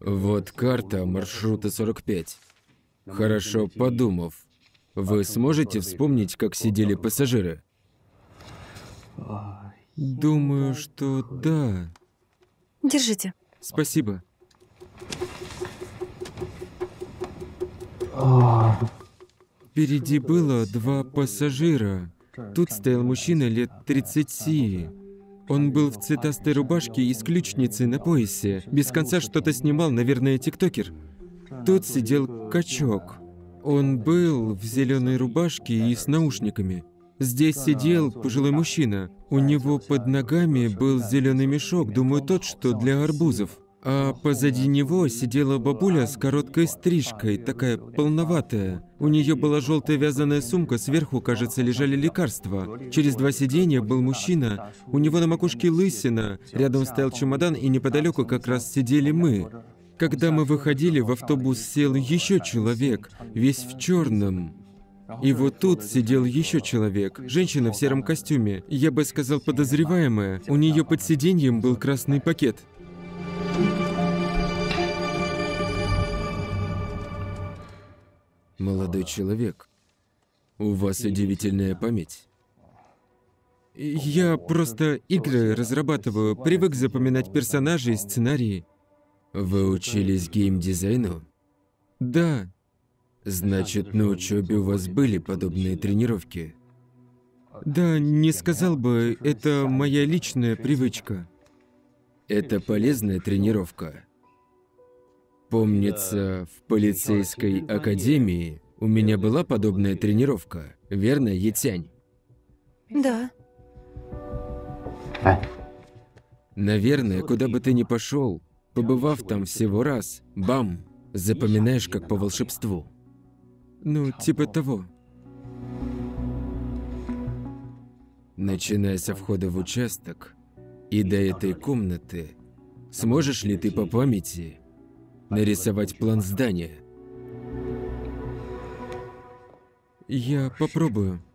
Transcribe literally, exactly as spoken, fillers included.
Вот карта маршрута сорок пять. Хорошо подумав, вы сможете вспомнить, как сидели пассажиры? Думаю, что да. Держите. Спасибо. Впереди было два пассажира. Тут стоял мужчина лет тридцати. Он был в цветастой рубашке и с ключницей на поясе. Без конца что-то снимал, наверное, тиктокер. Тут сидел качок. Он был в зеленой рубашке и с наушниками. Здесь сидел пожилой мужчина. У него под ногами был зеленый мешок, думаю, тот, что для арбузов. А позади него сидела бабуля с короткой стрижкой, такая полноватая. У нее была желтая вязаная сумка, сверху, кажется, лежали лекарства. Через два сиденья был мужчина, у него на макушке лысина, рядом стоял чемодан, и неподалеку как раз сидели мы. Когда мы выходили, в автобус сел еще человек, весь в черном. И вот тут сидел еще человек, женщина в сером костюме, я бы сказал, подозреваемая. У нее под сиденьем был красный пакет. Молодой человек, у вас удивительная память. Я просто игры разрабатываю, привык запоминать персонажей и сценарии. Вы учились геймдизайну? Да. Значит, на учебе у вас были подобные тренировки? Да, не сказал бы, это моя личная привычка. Это полезная тренировка. Помнится, в полицейской академии у меня была подобная тренировка, верно, Етянь? Да. Наверное, куда бы ты ни пошел, побывав там всего раз, бам, запоминаешь как по волшебству. Ну, типа того. Начиная со входа в участок и до этой комнаты, сможешь ли ты по памяти нарисовать план здания? Я попробую.